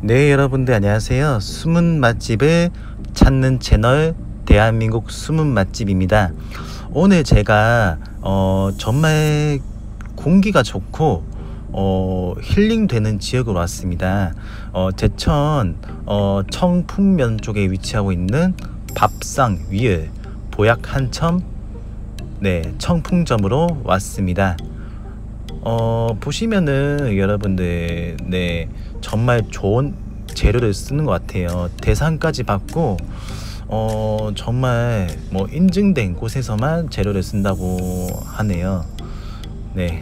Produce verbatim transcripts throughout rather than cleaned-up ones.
네, 여러분들 안녕하세요. 숨은 맛집을 찾는 채널 대한민국 숨은 맛집입니다. 오늘 제가 어, 정말 공기가 좋고 어, 힐링되는 지역으로 왔습니다. 어, 제천 어, 청풍면 쪽에 위치하고 있는 밥상 위을 보약 한첨 네 청풍점으로 왔습니다. 어, 보시면은 여러분들 네 정말 좋은 재료를 쓰는 것 같아요. 대상까지 받고 어, 정말 뭐 인증된 곳에서만 재료를 쓴다고 하네요. 네,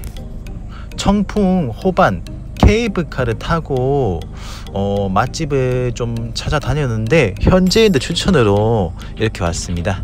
청풍 호반 케이블카를 타고 어, 맛집을 좀 찾아다녔는데 현지인들 추천으로 이렇게 왔습니다.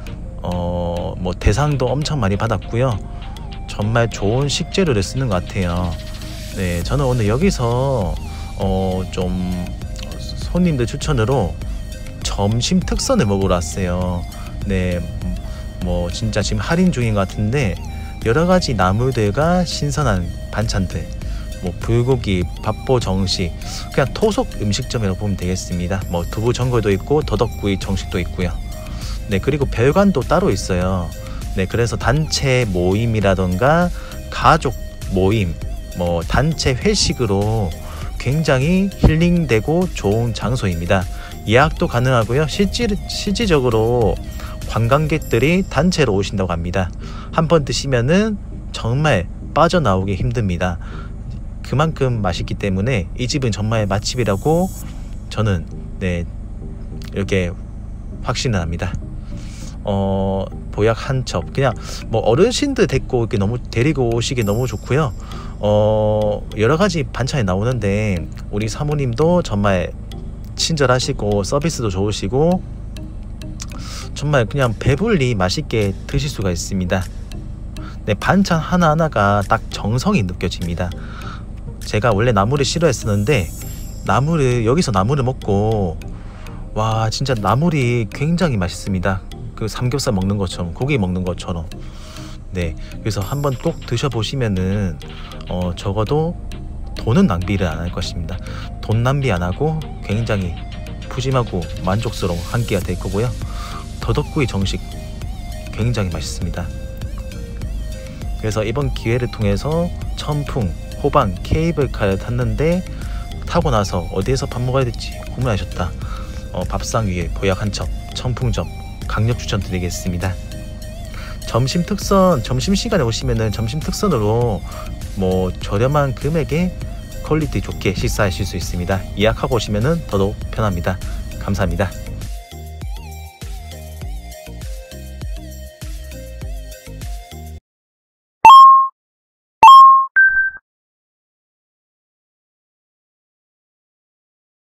어, 뭐 대상도 엄청 많이 받았고요. 정말 좋은 식재료를 쓰는 것 같아요. 네, 저는 오늘 여기서 어, 좀 손님들 추천으로 점심 특선을 먹으러 왔어요. 네, 뭐 진짜 지금 할인 중인 것 같은데 여러 가지 나물들과 신선한 반찬들, 뭐 불고기, 밥보 정식, 그냥 토속 음식점이라고 보면 되겠습니다. 뭐 두부 전골도 있고 더덕구이 정식도 있고요. 네, 그리고 별관도 따로 있어요. 네, 그래서 단체 모임이라던가 가족 모임, 뭐 단체 회식으로 굉장히 힐링되고 좋은 장소입니다. 예약도 가능하고요. 실질, 실질적으로 관광객들이 단체로 오신다고 합니다. 한번 드시면은 정말 빠져나오기 힘듭니다. 그만큼 맛있기 때문에 이 집은 정말 맛집이라고 저는 네 이렇게 확신을 합니다. 어, 보약 한 첩, 그냥 뭐 어르신들 데리고 이렇게 너무 데리고 오시기 너무 좋고요. 어, 여러 가지 반찬이 나오는데 우리 사모님도 정말 친절하시고 서비스도 좋으시고 정말 그냥 배불리 맛있게 드실 수가 있습니다. 네, 반찬 하나하나가 딱 정성이 느껴집니다. 제가 원래 나물을 싫어했었는데 나물을 여기서 나물을 먹고 와 진짜 나물이 굉장히 맛있습니다. 그 삼겹살 먹는 것처럼, 고기 먹는 것처럼. 네, 그래서 한번 꼭 드셔보시면은 어, 적어도 돈은 낭비를 안 할 것입니다. 돈 낭비 안 하고 굉장히 푸짐하고 만족스러운 한 끼가 될 거고요. 더덕구이 정식 굉장히 맛있습니다. 그래서 이번 기회를 통해서 청풍 호반 케이블카를 탔는데 타고 나서 어디에서 밥 먹어야 될지 고민하셨다. 어, 밥상 위에 보약 한 첩 청풍점 강력 추천드리겠습니다. 점심 특선, 점심시간에 오시면은 점심 특선으로 뭐 저렴한 금액에 퀄리티 좋게 식사하실 수 있습니다. 예약하고 오시면은 더더욱 편합니다. 감사합니다.